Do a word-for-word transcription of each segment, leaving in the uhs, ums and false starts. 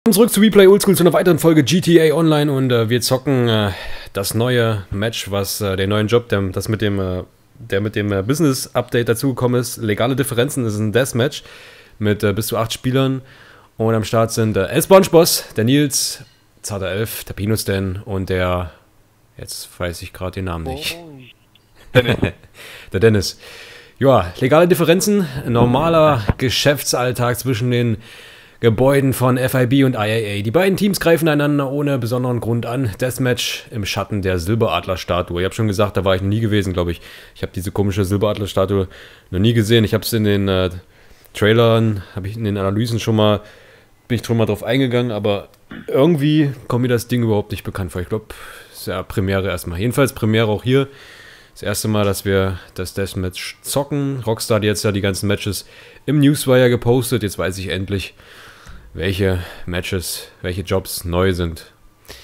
Willkommen zurück zu WePlay Oldschool zu einer weiteren Folge G T A Online und äh, wir zocken äh, das neue Match, was äh, den neuen Job, der, das mit dem, äh, der mit dem äh, Business Update dazugekommen ist. Legale Differenzen, das ist ein Deathmatch mit äh, bis zu acht Spielern und am Start sind äh, El SpongeBoss, der Nils, Zarter elf, der Pinustan und der, jetzt weiß ich gerade den Namen nicht, Dennis. der Dennis. Ja, legale Differenzen, normaler Geschäftsalltag zwischen den Gebäuden von F I B und I A A. Die beiden Teams greifen einander ohne besonderen Grund an. Deathmatch im Schatten der Silberadler-Statue. Ich habe schon gesagt, da war ich noch nie gewesen, glaube ich. Ich habe diese komische Silberadler-Statue noch nie gesehen. Ich habe es in den äh, Trailern, habe ich in den Analysen schon mal, bin ich schon mal drauf eingegangen, aber irgendwie kommt mir das Ding überhaupt nicht bekannt vor. Ich glaube, es ist ja Premiere erstmal. Jedenfalls Premiere auch hier. Das erste Mal, dass wir das Deathmatch zocken. Rockstar hat jetzt ja die ganzen Matches im Newswire gepostet. Jetzt weiß ich endlich, welche Matches, welche Jobs neu sind.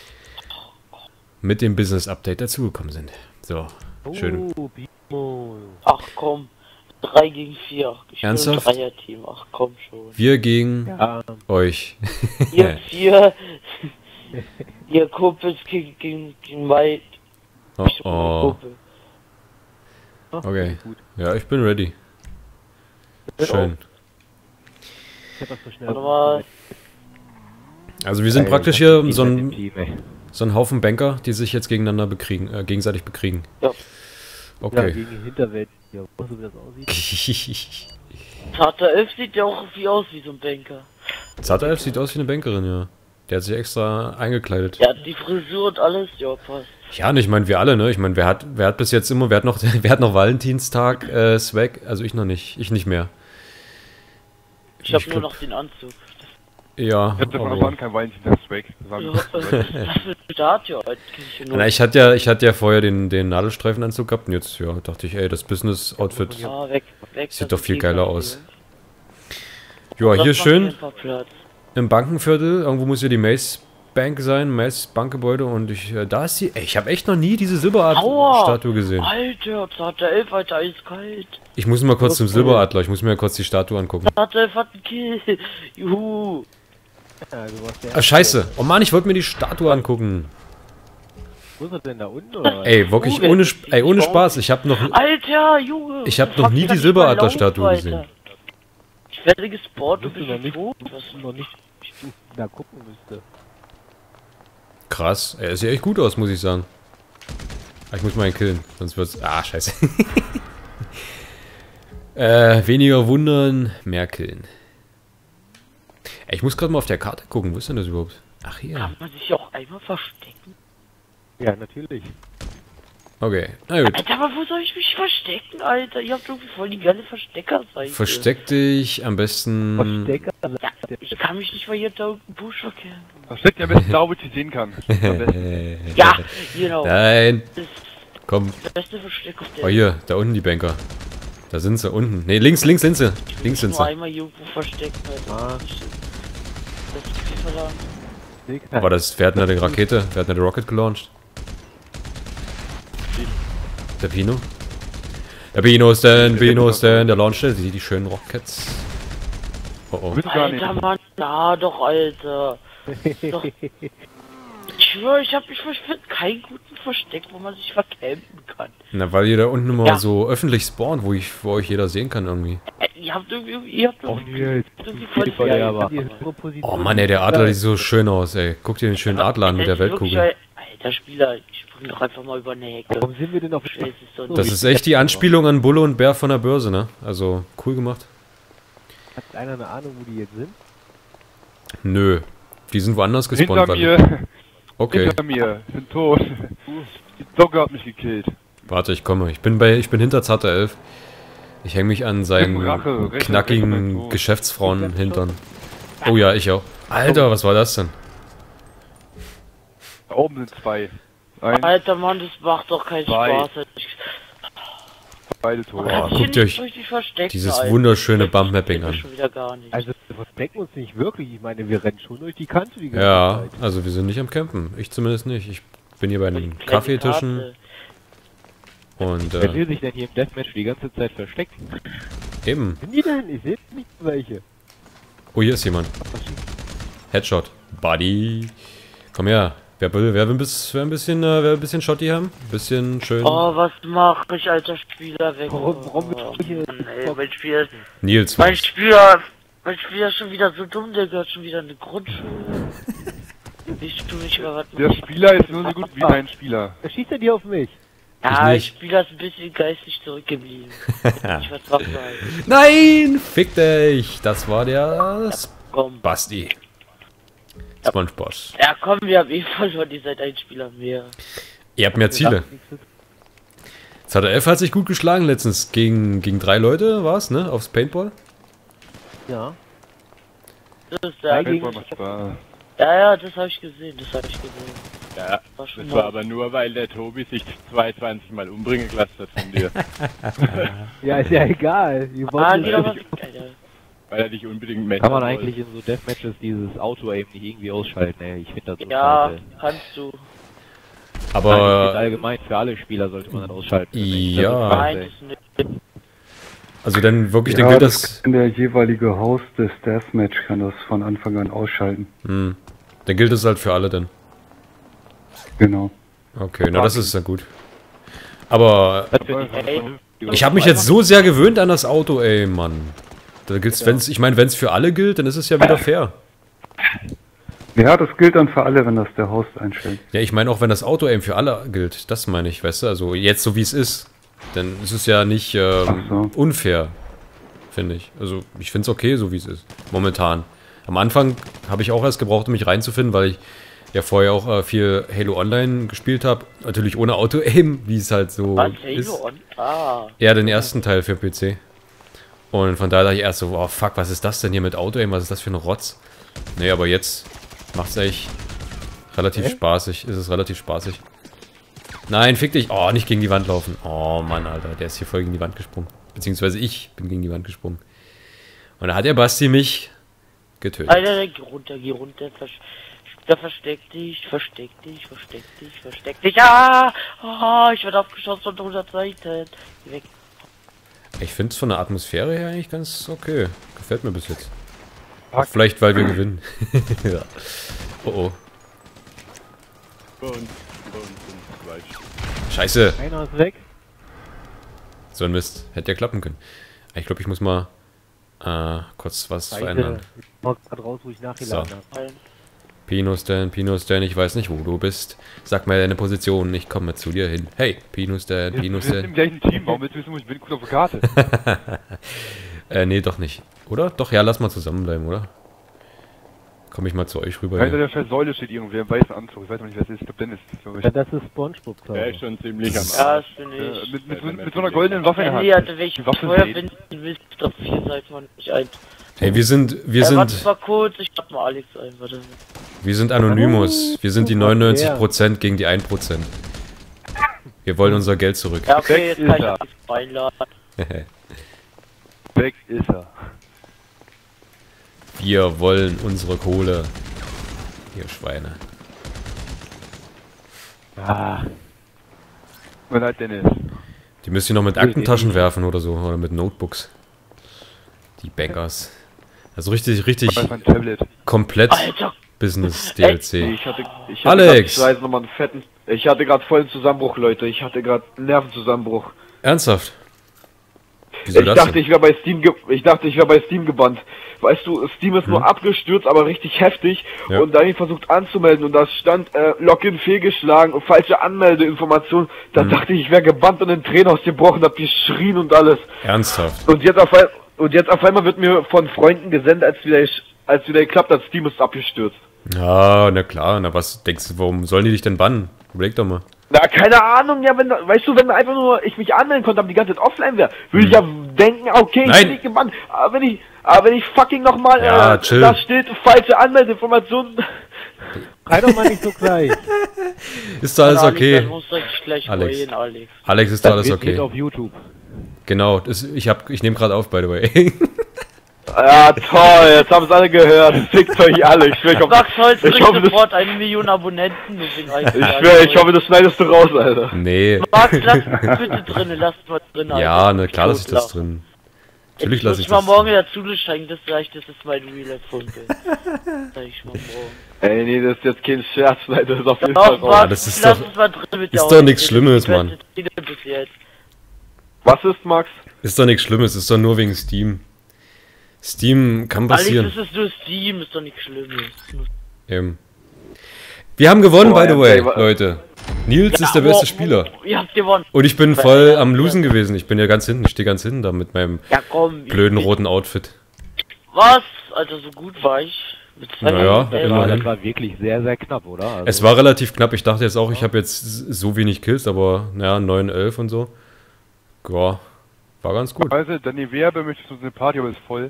Mit dem Business Update dazugekommen sind. So, schön. Ach komm, drei gegen vier. Ich Ernsthaft? bin ein Dreier-Team, ach komm schon. Wir gegen Ja. euch. Ihr vier, ihr Kumpels gegen, gegen, gegen Mike. Oh, Ich bin mein oh. Kumpel. Okay. Ja, ich bin ready. Schön. Warte mal. Also wir sind praktisch hier so ein, so ein Haufen Banker, die sich jetzt gegeneinander bekriegen, äh, gegenseitig bekriegen. Ja. Ja, Okay. gegen die Hinterwelt. Ja, weißt du, wie das aussieht? Zarter elf sieht ja auch wie aus wie so ein Banker. Zarter elf sieht aus wie eine Bankerin, ja. Der hat sich extra eingekleidet. Ja, die Frisur und alles, ja, passt. Ja, und ich meine, wir alle, ne? Ich meine, wer hat, wer hat bis jetzt immer, wer hat noch, wer hat noch Valentinstag äh, Swag? Also ich noch nicht, ich nicht mehr. Ich hab Ich nur glaub- noch den Anzug. Ja. Ich hab davon aber- erfahren, kein Valentinstag-Swag. Das war Ja, nicht so äh, das ist Statue, kenn ich ja nur. Na, ich hatte ja, ich hatte ja vorher den, den Nadelstreifenanzug gehabt und jetzt, ja, dachte ich, ey, das Business-Outfit Ah, weg, weg. sieht das doch ist viel eh geiler kein aus. Deal. Ja, Das hier macht schön einfach Platz. im Bankenviertel, irgendwo muss ja die Mace Bank sein, Mace Bankgebäude und ich, äh, da ist die, ey, ich habe echt noch nie diese Aua! Silberadler-Statue gesehen. Alter, Zarter elf, Alter, eiskalt. Ich muss mal kurz zum Okay. Silberadler, ich muss mir kurz die Statue angucken. Zarter elf hat einen Kill. Juhu. Ja, du warst der Ah, scheiße. Oh Mann, ich wollte mir die Statue angucken. Wo ist er denn da unten, oder? Ey, wirklich ohne, Sp- ey, ohne Spaß. Ich habe noch, Alter, Junge. Ich hab Fuck, noch nie ich die kann Silberadler-Statue nicht mehr laufen, gesehen. Alter. Ich werde gespawnt und Bist du bin noch nicht, tot. was du noch nicht wie du da gucken müsste. krass. Er sieht echt gut aus, muss ich sagen. Ah, ich muss mal ihn killen, sonst wird's, ah, scheiße. äh, weniger wundern, mehr killen. Ey, ich muss gerade mal auf der Karte gucken, wo ist denn das überhaupt? Ach, hier. Kann man sich auch einmal verstecken? Ja, natürlich. Okay, na gut. Alter, aber wo soll ich mich verstecken, Alter? Ihr habt irgendwie voll die geile Versteckerseite. Versteck dich am besten... Verstecker. Ja, ich kann mich nicht mal hier da irgendein Busch verkehren. Versteckt ja am besten da, wo ich sie sehen kann. Am besten. Ja, genau. Nein, Das ist komm. das beste Versteck auf der Oh, hier, da unten die Banker. Da sind sie, unten. Ne, links, links sind sie. Links sind Nur sie. einmal irgendwo versteckt, Alter. Ah. Das ist viel verlangt. Aber das, wer hat denn da die Rakete? Wer hat denn die Rocket gelauncht? Der Pino? Der Pino ist denn, Pino ist denn, der launcht die, die schönen Rockets. Oh oh. Willst du gar nicht. Alter, Mann, da doch, Alter. Doch. Ich schwöre, ich hab ich finde keinen guten Versteck, wo man sich vercampen kann. Na, weil ihr da unten immer Ja. so öffentlich spawnt, wo ich, wo euch jeder sehen kann irgendwie. Äh, ihr habt irgendwie, ihr habt Auch irgendwie, Nils. irgendwie voll die Ja, geile aber. Kamera. Oh Mann, ey, der Adler sieht so schön aus, ey. Guck dir den schönen Adler an mit der Das ist wirklich Weltkugel. ein- Alter Spieler, ich spring doch einfach mal über eine Hecke. Warum sind wir denn auf Es ist so Das ist echt die Anspielung an Bulle und Bär von der Börse, ne? Also, cool gemacht. Hat einer eine Ahnung, wo die jetzt sind? Nö. Die sind woanders gespawnt. Hinter weil- mir. Okay, Hinter mir. Ich bin tot. Die Dogge hat mich gekillt. warte, ich komme. Ich bin bei, ich bin hinter Zarter elf. Ich hänge mich an seinen Rache, rechts, rechts, knackigen rechts. Geschäftsfrauen hintern. Oh ja, ich auch. Alter, was war das denn? Da oben sind zwei. Ein, Alter Mann, das macht doch keinen Zwei. Spaß. Ich beide tot. Boah, kann guckt mich euch nicht richtig verstecken, dieses Alter. wunderschöne Ich Bumpmapping das an. schon wieder gar nicht. Also, wir verstecken uns nicht wirklich. Ich meine, wir rennen schon durch die Kante die ganze Ja, Zeit. also wir sind nicht am Campen. Ich zumindest nicht. Ich bin hier bei den Kleine Kaffeetischen Karte. und Wer äh, will sich denn hier im Deathmatch die ganze Zeit verstecken? eben. Sind die denn? Ich sehe nicht welche. Oh, hier ist jemand. Headshot. Buddy. Komm her. Wer will, wer will, ein bisschen, wer ein bisschen, äh, wer ein bisschen Schotti haben? Ein bisschen schön. Oh, was mach ich, alter Spieler, weg. Warum, warum oh, bist du hier? nee, mein Spieler, Nils, mein was? Spieler, mein Spieler ist schon wieder so dumm, der gehört schon wieder in die Grundschule. Ich tu nicht mehr was. Der Spieler ist nur so gut wie mein Spieler. Da schießt er dir auf mich. Ja, Ich der nicht. Spieler ist ein bisschen geistig zurückgeblieben. Ich was machen soll. Nein! Fick dich! Das war der Komm. Basti. Spongebob. Ja, komm, wir haben eh verloren, ihr seid ein Spieler mehr. Ihr habt mehr Ziele. Z D F hat sich gut geschlagen letztens. Gegen, gegen drei Leute war's, ne? Aufs Paintball. Ja. Das ist der. Gegen- Paintball macht Spaß. Ja, ja, das habe ich gesehen, das habe ich gesehen. Ja, War schon das mal- war aber nur, weil der Tobi sich zweiundzwanzig Mal umbringen gelassen hat von dir. Ja, ist ja egal. Wir Ah, wollten die ja, was. Alter. Weil er dich unbedingt messen kann man wollte. eigentlich in so Deathmatches dieses Auto-Aim nicht irgendwie ausschalten, ey. Ich finde das so Ja, scheiße. kannst du. Nein, ich find Aber, allgemein für alle Spieler sollte man das ausschalten. Ja. Nein, das nicht. also dann wirklich, dann Ja, gilt das das. kann der jeweilige Host des Deathmatch kann das von Anfang an ausschalten. Hm, dann gilt das halt für alle dann. Genau. Okay, na das ist ja gut. Aber Das finde ich Ey, vernünftig. ich habe mich jetzt so sehr gewöhnt an das Auto, ey, Mann. Da gilt's, wenn's, ich meine, wenn es für alle gilt, dann ist es ja wieder fair. Ja, das gilt dann für alle, wenn das der Host einstellt. Ja, ich meine auch, wenn das Auto-Aim für alle gilt, das meine ich, weißt du, also jetzt so wie es ist, dann ist es ja nicht ähm, Ach so. unfair, finde ich. Also ich finde es okay, so wie es ist, momentan. Am Anfang habe ich auch erst gebraucht, um mich reinzufinden, weil ich ja vorher auch äh, viel Halo Online gespielt habe. Natürlich ohne Auto-Aim, wie es halt so Was, ist. Halo on? Ah. Ja, den ersten Teil für P C. Und von daher dachte ich erst so, oh fuck, was ist das denn hier mit Auto-Aim, was ist das für ein Rotz? Nee, aber jetzt macht es echt relativ Hä? spaßig, ist es relativ spaßig. Nein, fick dich, oh, nicht gegen die Wand laufen. Oh Mann, Alter, der ist hier voll gegen die Wand gesprungen. Beziehungsweise ich bin gegen die Wand gesprungen. Und da hat der Basti mich getötet. Alter, geh runter, geh runter. Vers da versteck dich, versteck dich, versteck dich, versteck dich. Ah! Oh, ich werde abgeschossen von hundert Seiten. Geh weg. Ich finde es von der Atmosphäre her eigentlich ganz okay. Gefällt mir bis jetzt. Auch vielleicht, weil wir gewinnen. Ja. Oh oh. Bei uns, bei uns sind zwei Stück. Scheiße. Einer ist weg. So ein Mist. Hätte ja klappen können. Ich glaube, ich muss mal äh, kurz was verändern. Ich mach grad raus, wo ich nachgeladen So. habe. Pinustan, Pinustan, ich weiß nicht, wo du bist. Sag mir deine Position, ich komme zu dir hin. Hey, Pinustan, Wir, wir sind im Pinustan. gleichen Team, warum willst du wissen, wo ich bin? Guck auf die Karte. Äh, nee, doch nicht. Oder? Doch, ja, lass mal zusammenbleiben, oder? Komme ich mal zu euch rüber. Hinter Ja. der scheiß Säule steht irgendwer im weißen Anzug. Ich weiß noch nicht, wer es ist. Ich glaube, Dennis, glaube ich. Ja, das ist Spongebob, Der glaube ist ich. schon ziemlich am Ja, Arsch. das bin Äh, ich. mit, mit, mit, mit so einer goldenen Waffe in der Handy Hand. hatte welche Die Waffe Feuer sehen. finden willst, ich glaube vier Seiten man nicht ein. Hey, wir sind, wir Ja, warte sind, mal kurz, ich hab mal Alex ein, warte. wir sind Anonymous. Wir sind die neunundneunzig Prozent gegen die ein Prozent. Wir wollen unser Geld zurück. Ja, okay, jetzt Weg kann ist ich er. Alex einladen. Weg ist er. Wir wollen unsere Kohle. Ihr Schweine. Ah, Mein leid, Dennis. Die müsst ihr noch mit Aktentaschen werfen oder so. Oder mit Notebooks. Die Bankers. Also richtig, richtig Das ist mein Tablet. komplett Alter, Business-D L C. Ich hatte, ich hatte Alex! grad, ich weiß nochmal einen fetten. Ich hatte gerade vollen Zusammenbruch, Leute. Ich hatte gerade einen Nervenzusammenbruch. Ernsthaft? Wieso Ich das dachte, denn? ich wäre bei Steam, ge ich dachte, ich wäre bei Steam gebannt. Weißt du, Steam ist nur Hm. abgestürzt, aber richtig heftig. Ja. Und da habe ich versucht anzumelden und da stand äh, Login fehlgeschlagen und falsche Anmeldeinformation. Da Hm. dachte ich, ich wäre gebannt und in Tränen ausgebrochen, hab geschrien und alles. Ernsthaft? Und jetzt auf einmal, und jetzt auf einmal wird mir von Freunden gesendet, als wieder ich, als wieder geklappt hat, Steam ist abgestürzt. Ja, na klar. Na was denkst du, warum sollen die dich denn bannen? Überleg doch mal. Na, keine Ahnung, ja, wenn, weißt du, wenn einfach nur ich mich anmelden konnte, aber die ganze Zeit offline wäre, würde ich ja denken, okay, ich Nein. bin nicht gebannt. Aber wenn ich, aber wenn ich fucking nochmal, Ja, äh, chill. da steht falsche Anmeldeinformationen. sei doch mal nicht so gleich. Ist doch alles Alex, okay. dann musst du dich gleich Alex. heulen, Alex. Alex, ist doch alles wird nicht okay. auf YouTube. Genau, das, ich hab, ich nehme gerade auf, by the way. Ja, toll, jetzt haben es alle gehört. Fickt euch alle. Ich schwör, ich hoffe, Max Holz ich kriegt hoffe, das, sofort eine Million Abonnenten. Deswegen reicht ich das schwör, ich alles. hoffe, das schneidest du raus, Alter. Nee. Max, lass bitte drin, lass mal drin. Ja, Alter. ne, klar, dass ich das drin. Natürlich lasse ich mal das. morgen dazu steigen, das reicht, das ist mein Real Life Funke. Sag ich mal morgen. Ey, nee, das ist jetzt kein Scherz, Leute, das ist auf jeden Doch, Fall raus. Max, das ist lass doch- uns mal drin mit ist der doch nichts Aussage. Schlimmes, Die beste Mann. Szene bis jetzt. Was ist, Max? Ist doch nichts Schlimmes, ist doch nur wegen Steam. Steam kann passieren. Alex, das ist nur Steam, ist doch nichts Schlimmes. Eben. Wir haben gewonnen, Boah, by the ja, way, ey, wa- Leute. Nils ist der Ja, beste oh, Spieler. oh, Ihr habt gewonnen. Und ich bin voll am Losen gewesen. Ich bin ja ganz hinten, ich stehe ganz hinten da mit meinem Ja komm. blöden ich- roten Outfit. Was? Alter, so gut war ich. Mit zwei Naja, Punkten, ey. immerhin. Das war wirklich sehr, sehr knapp, oder? Also, Es war relativ knapp. Ich dachte jetzt auch, ich habe jetzt so wenig Kills, aber naja, neun, elf und so. Ja, war ganz gut. Also, der Werbe möchte zu eine Party, aber ist voll.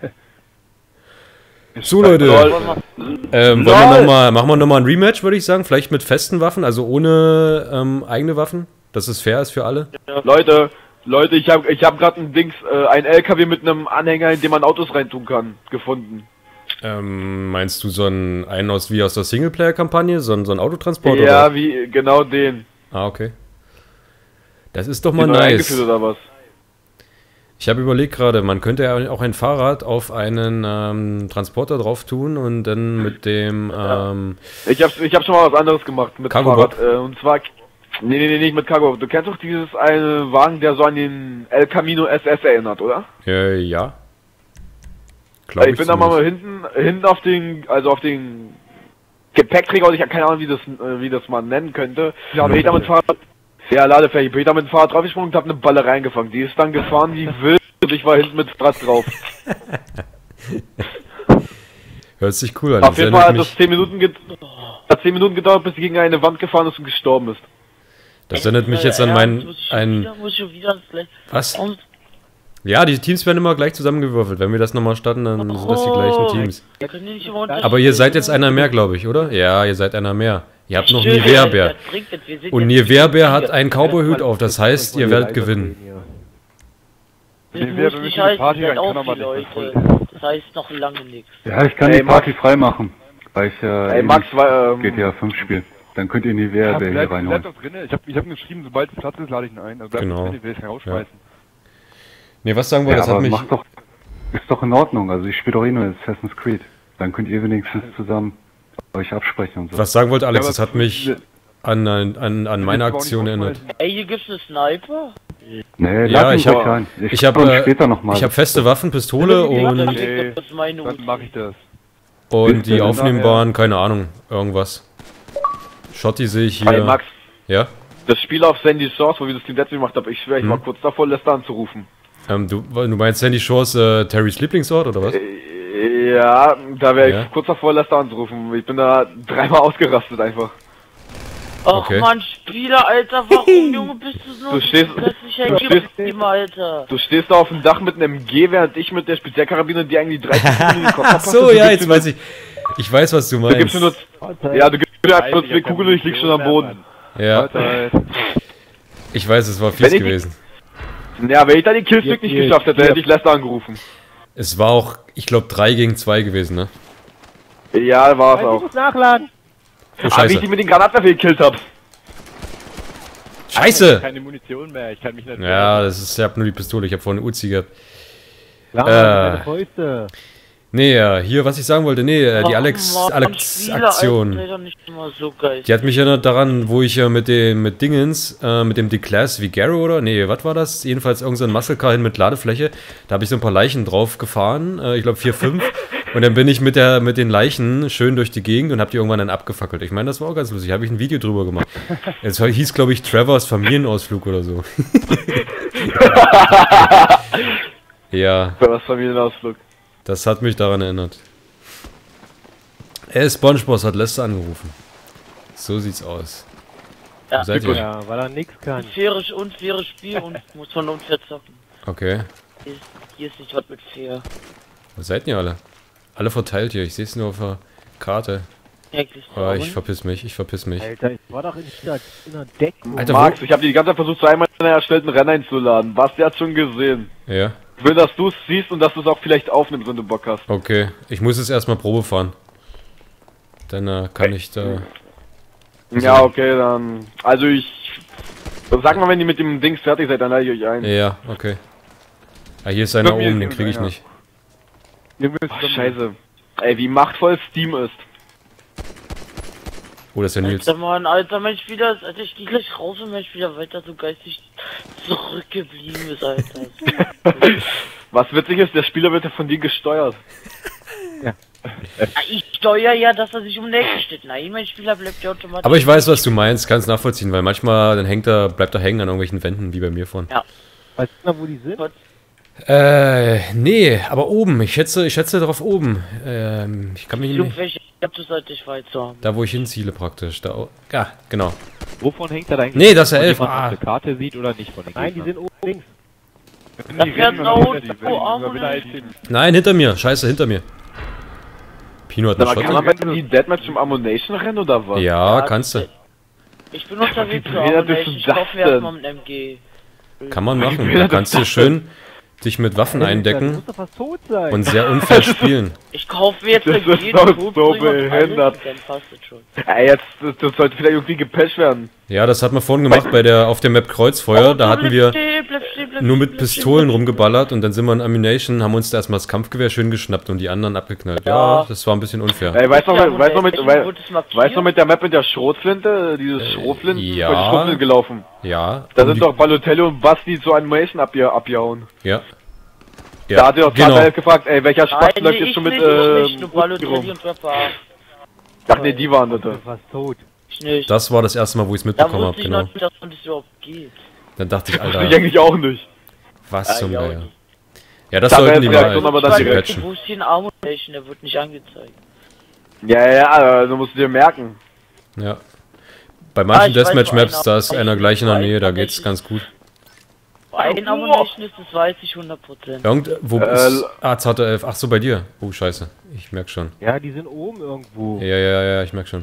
So, Leute. Lol. Ähm, wollen wir noch mal, machen wir nochmal ein Rematch, würde ich sagen. Vielleicht mit festen Waffen, also ohne ähm, eigene Waffen. Dass es fair ist für alle. Leute, Leute, ich hab, ich hab grad ein Dings, äh, ein L K W mit einem Anhänger, in dem man Autos reintun kann, gefunden. Ähm, meinst du so einen, einen aus wie aus der Singleplayer-Kampagne? So einen, so einen Autotransport? Ja, Oder? wie, genau den. Ah, okay. Das ist doch mal Den neu eingeführt nice. oder was? Ich habe überlegt gerade, man könnte ja auch ein Fahrrad auf einen ähm, Transporter drauf tun und dann mit dem ähm, Ich hab, ich hab schon mal was anderes gemacht mit Cargo Fahrrad. Äh, und zwar, nee, nee, nee, nicht mit Cargo. Du kennst doch dieses eine Wagen, der so an den El Camino S S erinnert, oder? äh, ja. Glaub ich bin da mal zumindest. hinten, hinten auf den, also auf den Gepäckträger, und ich habe keine Ahnung, wie das, äh, wie das man nennen könnte. Ja, bin ich da mit Fahrrad, ja, Ladefläche, bin ich da mit dem Fahrrad draufgesprungen und hab eine Balle reingefangen. Die ist dann gefahren wie wild und ich war hinten mit Rad drauf. Hört sich cool an. Auf jeden Fall hat erinnert das mich, zehn Minuten, ge hat zehn Minuten gedauert, bis sie gegen eine Wand gefahren ist und gestorben ist. das erinnert mich jetzt an mein ein ein. was? Ja, die Teams werden immer gleich zusammengewürfelt. Wenn wir das nochmal starten, dann sind das die gleichen Teams. Aber ihr seid jetzt einer mehr, glaube ich, oder? Ja, ihr seid einer mehr. Ihr habt noch Nivea-Bär. Und Nivea-Bär hat einen Cowboy-Hut auf, das heißt, ihr werdet gewinnen. Das Nee, muss wer nicht möchte die heißen, Party seid rein, kann auch aber die nicht mehr Leute. Das heißt noch lange nichts. Ja, ich kann Ey, die Party freimachen, weil ich äh, Ey, eben Max, war, ähm, G T A fünf spiele. Dann könnt ihr in die Ja, Werbär hier bleibt, reinholen. bleibt doch drin. Ich hab, ich hab ihm geschrieben, sobald es Platz ist, lade ich ihn ein. Also bleibt Genau. drin, ich will es rausschmeißen. Nee, was sagen wir? Ja, Das hat aber mich. macht doch, ist doch in Ordnung. Also ich spiele doch eh nur Assassin's Creed. Dann könnt ihr wenigstens zusammen euch absprechen und so. Was sagen wollte Alex? Ja, Das aber- hat mich an, an, an, an meine aber auch nicht Aktion erinnert. rausschmeißen. Ey, hier gibt's eine Sniper? Nee, Ja, lass ich mich hab- rein. Ich, Ich habe komm äh, später noch mal. ich habe feste Waffen, Pistole und, Nee, Das ist meine Dann Uzi. mache ich das. und die Dann aufnehmbaren, keine Ahnung, irgendwas. Schotti sehe ich Hey hier. Max, Ja? das Spiel auf Sandy Source, wo wir das Team letztes gemacht haben, ich schwöre, ich Hm. war kurz davor, Lester anzurufen. Ähm, du, du meinst Sandy Shores äh, Terrys Lieblingsort oder was? Äh, Ja, da wäre ich Ja. kurz davor, Lester anzurufen. Ich bin da dreimal ausgerastet einfach. Ach Okay. man, Spieler, Alter, warum, Junge, bist du so Du stehst- plötzlich du hängen stehst- geblieben, Alter? Du stehst da auf dem Dach mit einem M G, während ich mit der Spezialkarabine, die eigentlich drei Kugeln in den Kopf Ach verpasst, so, du ja, gibst jetzt mir weiß ich. Ich weiß, was du nur- Du gibst meinst. mir nur, ja, du gibst mir einfach nur zwei Kugeln und ich lieg schon am Boden. Ja, Alter, ich weiß, es war Wenn fies ich- gewesen. Ja, wenn ich dann den Killstreak nicht Hier, geschafft hätte, hier. hätte ich Lester angerufen. Es war auch, ich glaube, drei gegen zwei gewesen, ne? Ja, war es Ich auch. muss nachladen. Oh, Aber wie ich scheiße. die mit den Granatwerfer gekillt hab. Scheiße! Keine Munition mehr, ich kann mich nicht. Ja, das ist, ich hab nur die Pistole, ich hab vorhin eine Uzi gehabt. Ja, Äh. meine Fäuste. Nee, ja, hier, was ich sagen wollte, nee, äh, die Ach, Alex, Mann, Alex Spieler, Alter, Aktion. sei doch nicht immer so geil. Die hat mich erinnert daran, wo ich ja mit dem, mit Dingens, äh, mit dem Declass Vigaro oder, nee, was war das? Jedenfalls irgendein so Muscle Car hin mit Ladefläche. Da habe ich so ein paar Leichen drauf gefahren, äh, ich glaube vier, fünf. Und dann bin ich mit der, mit den Leichen schön durch die Gegend und hab die irgendwann dann abgefackelt. Ich meine, das war auch ganz lustig, habe ich ein Video drüber gemacht. Es hieß, glaube ich, Trevors Familienausflug oder so. Ja, Für was Familienausflug. das hat mich daran erinnert. Ey, SpongeBob hat Lester angerufen. So sieht's aus. Ja. Wo seid ihr? Ja, weil er nix kann. Faires, unfaires Spiel und muss man unfair zocken. Okay. Hier ist, hier ist nicht was mit fair. Wo seid ihr alle? Alle verteilt hier. Ich sehe es nur auf der Karte. Eigentlich Oh, ich verpiss mich, ich verpiss mich. Alter, ich war doch in der, in der Deckung. Alter, Max, ich habe die ganze Zeit versucht, zu einem meiner erstellten Rennen einzuladen. Basti hat schon gesehen. Ja, Ich will, dass du es siehst und dass du es auch vielleicht aufnimmst, wenn du Bock hast. okay. Ich muss jetzt erstmal Probe fahren. Dann äh, kann ich da... Ja, okay, dann. Also ich. Sag mal, wenn ihr mit dem Dings fertig seid, dann leite ich euch ein. Ja, okay. Ah, hier ist einer Bei mir oben, ist den kriege ich einer. nicht. Ihr müsst Ach, scheiße. Ey, wie machtvoll Steam ist. Oh, das ist ja Nils. Alter Mann, alter Mensch, wieder, Alter, ich geh gleich raus und Mensch wieder weiter so geistig zurückgeblieben ist, Alter. Was witzig ist, der Spieler wird ja von dir gesteuert. Ja, ich steuere ja, dass er sich um die Ecke steht. Nein, mein Spieler bleibt ja automatisch. Aber ich weiß, was du meinst, kannst nachvollziehen, weil manchmal dann hängt er, bleibt er hängen an irgendwelchen Wänden, wie bei mir vorhin. Ja. Weißt du noch, wo die sind? Äh, nee, aber oben. Ich schätze, ich schätze darauf oben. Ähm, ich kann mich nicht. Irgendwelche Capture sollte ich weiter. Da, wo ich hinziele praktisch. Da, ja, genau. Wovon hängt das eigentlich? Nee, das ist ja Ob elf. jemand Ah. auf der Karte sieht oder nicht von den Nein, die Gegnern? sind oben links. Das fährt ein Auto, Arme. Nein, hinter mir. Scheiße, hinter mir. Pino hat Sag eine mal, kann man Schotte. bei die Deathmatch im Ammunition rennen oder was? Ja, Ja, kannst du. Ich bin unterwegs Wie für behindert Arme. bist du Ich das kaufe mir erstmal denn? mit M G. Kann man machen. Wie Da das kannst du das schön dich mit Waffen Du eindecken musst doch fast tot sein. und sehr unfair spielen. Ich kaufe mir jetzt Das eine ist G, doch eine so Todbringer und alles, behindert. und dann passt es schon. Ey, jetzt, das, das sollte vielleicht irgendwie gepatcht werden. Ja, das hat man vorhin gemacht bei der auf der Map Kreuzfeuer. Da hatten wir nur mit Pistolen rumgeballert und dann sind wir in Ammunition, haben uns da erstmal das Kampfgewehr schön geschnappt und die anderen abgeknallt. Ja, Ja. das war ein bisschen unfair. Ey, weißt du noch, Ja, weißt du mit, Ammunition wei- wurde es markiert. weißt du mit der Map mit der Schrotflinte, dieses Schrotflinten, ja. vor die Schrotflinte gelaufen. Ja. Da um sind die- doch Balotelli und Basti zu Animation abge abgehauen. Ja. Da hat er doch genau. genau. gefragt, ey, welcher Spaß Nein, läuft nee, jetzt schon ich mit, nicht, ich nicht, äh, nur Balotelli rum? und Rapper. Ach nee, die waren Du das. bist fast tot. Ich nicht. Das war das erste Mal, wo ich es Da mitbekommen habe, wusste ich genau. noch nicht, dass man das überhaupt geht. Dann dachte ich, Ich Alter, eigentlich auch nicht. was zum Ja, Geier. nicht. Ja, das Da sollten wäre die jetzt mal Reaktion aber das ein bisschen direkt. patchen. Wo ist hier ein Ammunition? Der wird nicht angezeigt. Ja, ja, ja, also musst du dir merken. Ja. Bei Ah, manchen ich weiß, Deathmatch-Maps, wo da ist einer- einer gleich in der Nähe, da einer- geht's ganz gut. Ein Ammunition ist, das weiß ich hundert Prozent. Irgend, wo Äh, ist. Ah, Z elf. Ach so, bei dir. Oh, scheiße. Ich merk schon. Ja, die sind oben irgendwo. Ja, ja, ja, ich merk schon.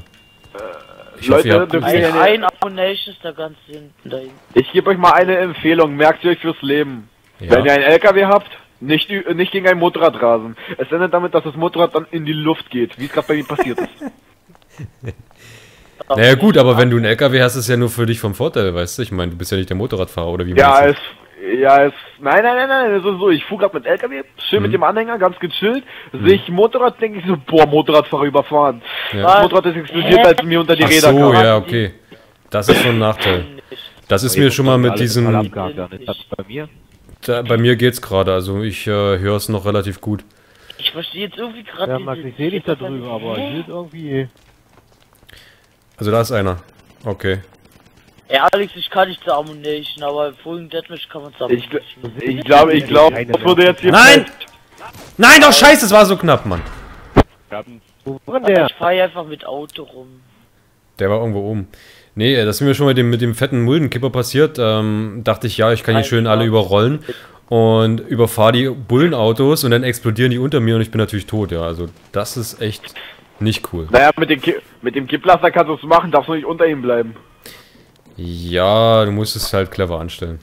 Ich Leute, hoffe, ihr habt dürft Ein, ihr- ein Ammunition ist da ganz hinten dahin. Ich gebe euch mal eine Empfehlung, merkt ihr euch fürs Leben. ja. Wenn ihr einen L K W habt, nicht, ü- nicht gegen ein Motorrad rasen. Es endet damit, dass das Motorrad dann in die Luft geht, wie es gerade bei mir passiert ist. Naja, gut, aber wenn du einen L K W hast, ist es ja nur für dich vom Vorteil, weißt du? Ich meine, du bist ja nicht der Motorradfahrer, oder wie Ja, meinst es, ja, es, nein, nein, nein, nein, es ist so, ich fuhr gerade mit L K W, schön mit dem Anhänger, ganz gechillt, sehe ich Motorrad, denke ich so, boah, Motorradfahrer überfahren. Ja. Das Motorrad ist explodiert, Hä? als mir unter die du? Ach Räder so, kam. ja, okay. Das ist schon ein Nachteil. Das ist mir schon mal mit diesem. Abgehakt, dann ist das bei mir. Da, bei mir geht's gerade, also ich äh, höre es noch relativ gut. Ich verstehe jetzt irgendwie gerade Ja, Max, ich sehe dich da drüben, aber hier ist irgendwie... Also da ist einer. Okay. Ja, Alex, ich kann nicht zur Ammunition, aber vorhin Deathmatch kann man zur Ich, Ammunition. ich glaube, ich glaube, das wurde jetzt hier... Nein! Nein, doch scheiße, es war so knapp, Mann. Wir haben Wo war denn der? Ich fahre einfach mit Auto rum. Der war irgendwo oben. Nee, das ist mir schon mit dem, mit dem fetten Muldenkipper passiert. Ähm, dachte ich, ja, ich kann hier schön alle überrollen und überfahre die Bullenautos und dann explodieren die unter mir und ich bin natürlich tot, ja. Also das ist echt nicht cool. Naja, mit dem, Ki mit dem Kipplaster kannst du es machen, darfst du nicht unter ihm bleiben. Ja, du musst es halt clever anstellen.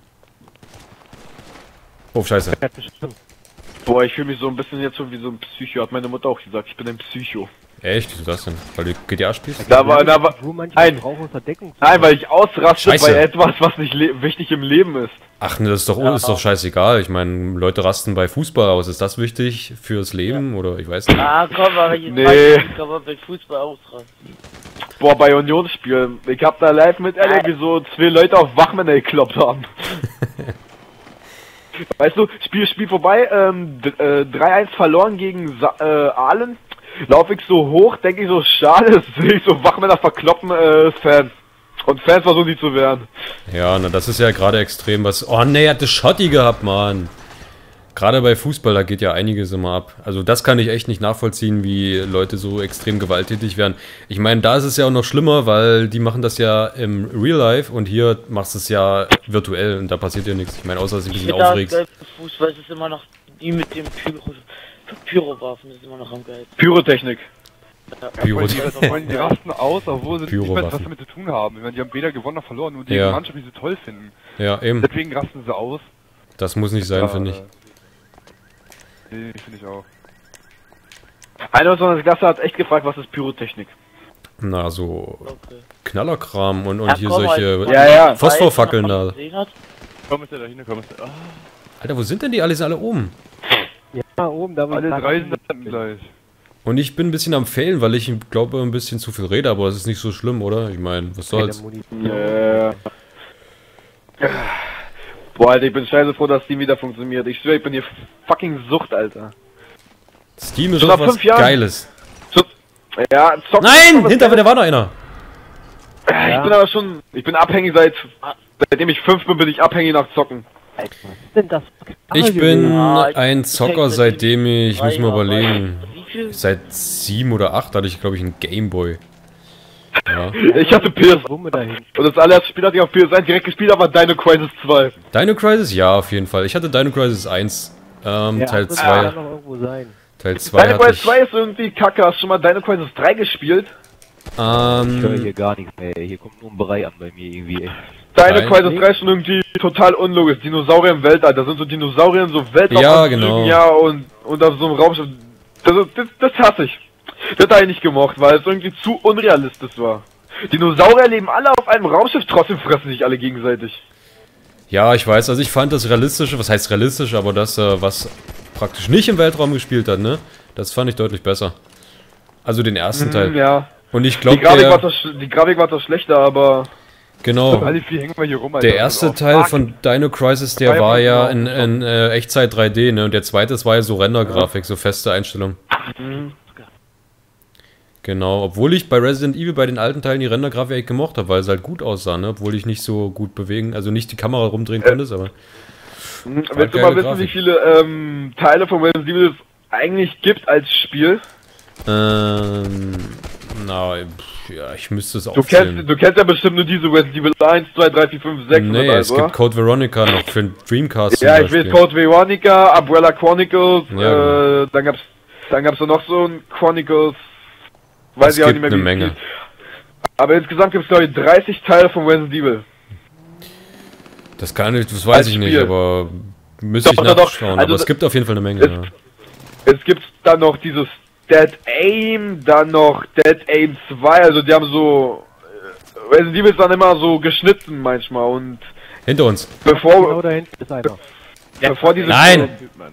Oh, scheiße. Der hat bestimmt. Boah, ich fühle mich so ein bisschen jetzt so wie so ein Psycho, hat meine Mutter auch gesagt, ich bin ein Psycho. Echt? Wieso das denn? Weil du G T A spielst? Da war, da war, Wo manchmal nein, brauchen aus der Deckung zu nein, weil ich ausraste Scheiße. bei etwas, was nicht le- wichtig im Leben ist. Ach, ne, das ist doch, ist doch scheißegal. Ich meine, Leute rasten bei Fußball aus. Ist das wichtig fürs Leben? Oder ich weiß nicht. Ah, komm, aber jetzt Nee. weiß ich, kann man bei Fußball ausrasten. Boah, bei Unionsspielen. Ich hab da live mit L wie so zwei Leute auf Wachmänner gekloppt haben. Weißt du, Spiel, Spiel vorbei, ähm, d- äh, drei eins verloren gegen Sa äh, Aalen. Lauf ich so hoch, denke ich so, schade, sehe ich so Wachmänner verkloppen, äh, Fans. Und Fans versuchen die zu wehren. Ja, na, das ist ja gerade extrem was. Oh ne, er hatte Schotti gehabt, Mann. Gerade bei Fußball, da geht ja einiges immer ab. Also das kann ich echt nicht nachvollziehen, wie Leute so extrem gewalttätig werden. Ich meine, da ist es ja auch noch schlimmer, weil die machen das ja im Real Life und hier machst du es ja virtuell und da passiert ja nichts. Ich meine, außer dass du dich ein Ich bisschen finde das aufregst. geil für Fußball, es ist immer noch die mit dem Pyro, Pyrowaffen, das ist immer noch am geilsten. Pyrotechnik. Pyro. Die rasten aus, obwohl sie nicht Pyrowaffen. mehr was damit zu tun haben. Ich meine, die haben weder gewonnen noch verloren, nur die Ja. Mannschaft, die sie toll finden. Ja, eben. Deswegen rasten sie aus. Das muss nicht sein, Ja, finde ich. äh, Nee, finde ich auch. Einer aus unserer Klasse hat echt gefragt, was ist Pyrotechnik? Na, so Okay. Knallerkram und, und Ja, hier komm, solche als- Ja, ja. Phosphorfackeln da. gesehen hat. komm ist der da hin, komm ist der. Ah. Alter, wo sind denn die alle? Sind alle oben. Ja, oben, da wo Alle ich drei gerade sind gleich. Und ich bin ein bisschen am Failen, weil ich glaube ein bisschen zu viel rede, aber das ist nicht so schlimm, oder? Ich meine, was soll's? Ja. Boah, Alter, ich bin scheiße froh, dass Steam wieder funktioniert. Ich schwör, ich bin hier fucking Sucht, Alter. Steam ist Schon doch nach was fünf Jahren? Geiles. So, ja, zocken Nein! was Hinter mir, Geiles. da war noch einer. Ich bin aber schon, ich bin abhängig seit, seitdem ich fünf bin, bin ich abhängig nach Zocken. Was ist denn das? Ich bin Ja, ich- ein Zocker, seitdem ich, ich muss mal Drei, überlegen, Wie viel? seit sieben oder acht hatte ich, glaube ich, einen Gameboy. Ja. Ich hatte P S Wumme dahin. und das allererste Spiel, das ich auf P S eins direkt gespielt habe, war Dino Crisis zwei. Dino Crisis? Ja, auf jeden Fall. Ich hatte Dino Crisis eins, ähm, Ja, Teil das zwei. kann noch irgendwo sein. Teil zwei Dino hatte Crisis ich. zwei ist irgendwie kacke. Hast du schon mal Dino Crisis drei gespielt? Ich höre Ähm, hier gar nichts mehr. Hier kommt nur ein Brei an bei mir irgendwie. Ey. Dino Nein. Crisis drei ist schon irgendwie total unlogisch. Dinosaurier im Weltall. Da sind so Dinosaurier in so Weltraum. Ja, genau. Ja, und, und auf so einem Raumschiff. Das, das, das hasse ich. Das habe ich nicht gemocht, weil es irgendwie zu unrealistisch war. Dinosaurier leben alle auf einem Raumschiff, trotzdem fressen sich alle gegenseitig. ja, ich weiß, also ich fand das Realistische, was heißt realistisch, aber das, äh, was praktisch nicht im Weltraum gespielt hat, ne? Das fand ich deutlich besser. Also den ersten Teil. Hm, ja. Und ich Die glaube, Grafik, war der, zwar sch- die Grafik war zwar schlechter, aber genau, Alle vier hängen wir hier rum, Alter. der erste Teil von Dino Crisis, der Zwei war von ja genau. in, in äh, Echtzeit drei D, ne? Und der zweite, das war ja so Rendergrafik, so feste Einstellung. Genau, obwohl ich bei Resident Evil bei den alten Teilen die Rendergrafik eigentlich gemocht habe, weil es halt gut aussah, ne? Obwohl ich nicht so gut bewegen, also nicht die Kamera rumdrehen konnte, aber... Hm, War willst du geile mal wissen, Grafik. wie viele ähm, Teile von Resident Evil es eigentlich gibt als Spiel? Ähm, na, pff, ja, ich müsste es Du aufzählen. kennst, du kennst ja bestimmt nur diese Resident Evil eins, zwei, drei, vier, fünf, sechs Nee, oder es so, gibt oder? Code Veronica noch für den Dreamcast Ja, zum ich weiß, Beispiel. Code Veronica, Umbrella Chronicles, Ja, äh, dann gab's dann gab's noch so ein Chronicles, weiß Es ich auch gibt nicht mehr, eine wie es Menge. hieß. Aber insgesamt gibt's glaube ich dreißig Teile von Resident Evil. Das kann ich, das weiß Als ich nicht, Spiel. aber müsste ich Doch, doch, doch. nachschauen. Also aber es das- gibt auf jeden Fall eine Menge. es- Ja. Es gibt dann noch dieses Dead Aim, dann noch Dead Aim zwei, also die haben so äh, Resident Evil ist dann immer so geschnitten manchmal und Hinter uns. bevor Genau da hinten ist einer. bevor diese Nein!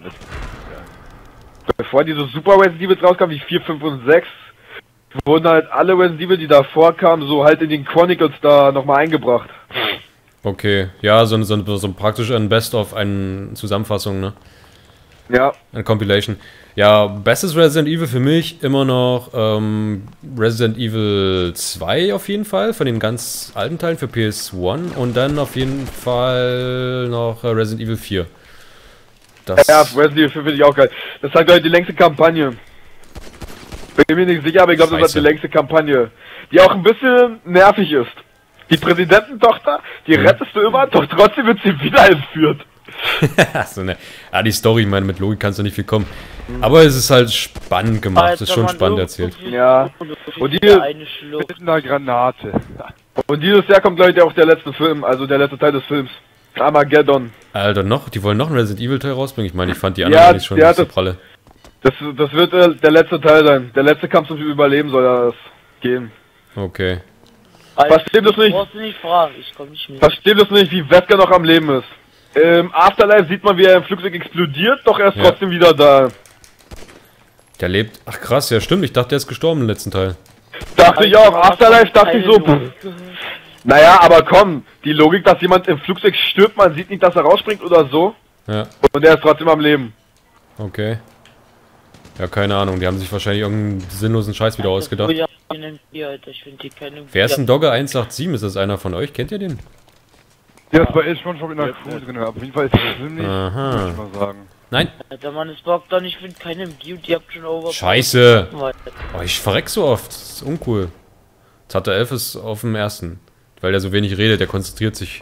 bevor diese Super Resident Evils rauskamen, wie vier, fünf und sechs, wurden halt alle Resident Evil, die davor kamen, so halt in den Chronicles da nochmal eingebracht. Okay, ja, so, so, so praktisch ein Best-of, eine Zusammenfassung, ne? Ja, Eine Compilation. Ja, bestes Resident Evil für mich immer noch ähm, Resident Evil zwei auf jeden Fall, von den ganz alten Teilen für P S eins und dann auf jeden Fall noch äh, Resident Evil vier. Das, ja, Resident Evil finde ich auch geil. Das ist halt glaube ich die längste Kampagne. Bin mir nicht sicher, aber ich glaube, das ist Scheiße. die längste Kampagne. Die auch ein bisschen nervig ist. Die Präsidententochter, die Mhm. rettest du immer, doch trotzdem wird sie wieder entführt. so, ne. Ja, die Story, ich meine, mit Logik kannst du nicht viel kommen. Aber es ist halt spannend gemacht, es ist schon spannend erzählt. Ja. Und Und die- die eine Schluck. Mit einer Granate. Und dieses Jahr kommt, glaube ich, auch der letzte Film, also der letzte Teil des Films. Armageddon. Alter, noch, die wollen noch einen Resident Evil Teil rausbringen. Ich meine, ich fand die Ja, anderen nicht schon der nicht so hatte- pralle. Das, das wird äh, der letzte Teil sein. Der letzte Kampf zum Überleben soll das gehen. Okay. Versteht das nicht? Brauchst du nicht fragen, ich komm nicht mit. Versteht das nicht, wie Wesker noch am Leben ist. Im Afterlife sieht man, wie er im Flugzeug explodiert, doch er ist Ja. trotzdem wieder da. Der lebt. Ach krass, ja stimmt. Ich dachte, der ist gestorben im letzten Teil. Dachte ich auch, Afterlife dachte ich so. Keine Pff. Naja, aber komm, die Logik, dass jemand im Flugzeug stirbt, man sieht nicht, dass er rausspringt oder so, Ja, und er ist trotzdem am Leben. okay. Ja, keine Ahnung. Die haben sich wahrscheinlich irgendeinen sinnlosen Scheiß wieder ausgedacht. Ja, die nimmt die, Alter. Ich finde die keine. Wer ist ein Dogger eins acht sieben? Ist das einer von euch? Kennt ihr den? Ja, das war echt schon schon in der Crew drin. Auf jeden Fall ist das ziemlich, Aha. würde ich mal sagen. Nein? Alter, Mann, es bockt doch nicht, ich finde keine M G und die habt schon over. Scheiße! Alter. Oh, ich verreck so oft. Das ist uncool. Jetzt hat der elf ist auf dem ersten. Weil der so wenig redet, der konzentriert sich.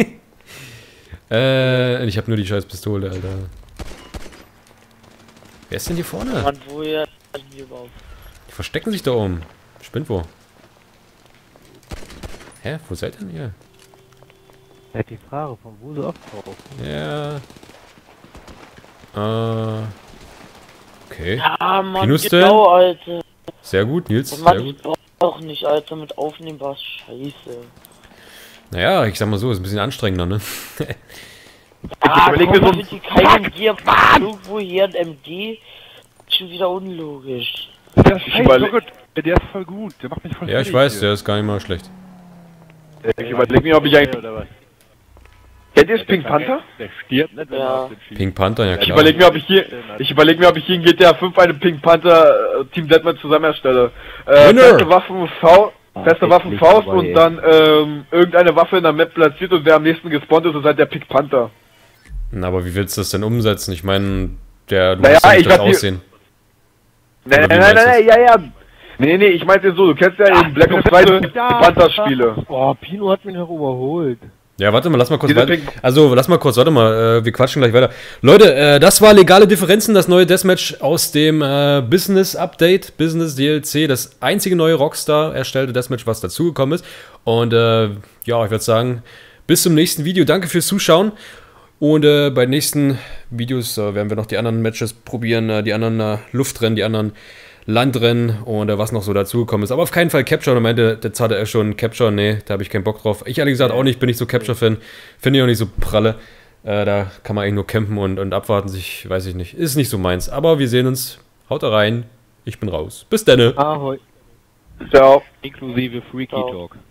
äh, ich habe nur die scheiß Pistole, Alter. Wer ist denn hier vorne? Mann, woher sind die überhaupt? Die verstecken sich da oben. Spinnt wo? Hä? Wo seid ihr denn ihr? Ja, die Frage, von wo sie auftauchen. Ja. Äh. Okay. Ja, Mann, Pinus genau, Alter. Sehr gut, Nils. Sehr Mann, gut. ich brauch auch nicht, Alter, mit aufnehmbar Scheiße. Naja, ich sag mal so, ist ein bisschen anstrengender, ne? Ah, überleg mir komm, so- mit die keinen Gier irgendwo hier ein M G. Schon wieder unlogisch. Der ist Ich scheiße, überle- Gott, der ist voll gut. Der macht mich voll Ja, ich fertig weiß, hier. der ist gar nicht mal schlecht. Ich überlege mir, ob ich eigentlich... Oder was? Kennt ihr das Pink Panther? Der stirbt nicht, wenn Ja. er auf den schießt. Pink Panther, ja Ich klar. überlege mir, ob ich hier... Ich überlege mir, ob ich hier in G T A fünf eine Pink Panther äh, Team Deathmatch zusammen erstelle. Äh, Winner! feste Waffen, Faust... Feste echt Waffen nicht Faust dabei, und ey. dann ähm, irgendeine Waffe in der Map platziert und wer am nächsten gespawnt ist, ist halt der Pink Panther. Na, aber wie willst du das denn umsetzen? Ich meine, der, du Naja, musst ja nicht ich das hab die- Aussehen. Nein, Oder nein, wie nein, meinst nein, ja, ja. Nee, nee, ich meinte so, du kennst ja in Black Ops zwei die Panther-Spiele. Oh, Pino hat mich noch überholt. Ja, warte mal, lass mal kurz Diese weiter. Pink- Also, lass mal kurz, warte mal, äh, wir quatschen gleich weiter. Leute, äh, das war Legale Differenzen, das neue Deathmatch aus dem äh, Business Update, Business D L C, das einzige neue Rockstar erstellte Deathmatch, was dazugekommen ist. Und äh, ja, ich würde sagen, bis zum nächsten Video. Danke fürs Zuschauen. Und äh, bei den nächsten Videos äh, werden wir noch die anderen Matches probieren, äh, die anderen äh, Luftrennen, die anderen Landrennen und äh, was noch so dazugekommen ist. Aber auf keinen Fall Capture. Und meinte, jetzt hatte er schon Capture. Nee, da habe ich keinen Bock drauf. Ich ehrlich gesagt auch nicht, bin nicht so Capture-Fan. Finde ich auch nicht so pralle. Äh, da kann man eigentlich nur campen und, und abwarten. Sich, weiß ich nicht. Ist nicht so meins. Aber wir sehen uns. Haut da rein. Ich bin raus. Bis denne. Ahoi. Ciao. Inklusive Freaky Ciao. Talk.